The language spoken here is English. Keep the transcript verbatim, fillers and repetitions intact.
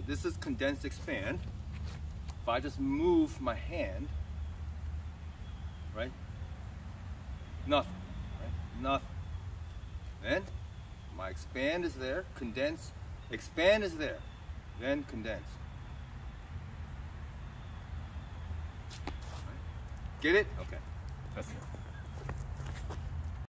this is condense expand. If I just move my hand, right? Nothing, right? Nothing. Then my expand is there, condense, expand is there, then condense. Right? Get it? Okay. That's it.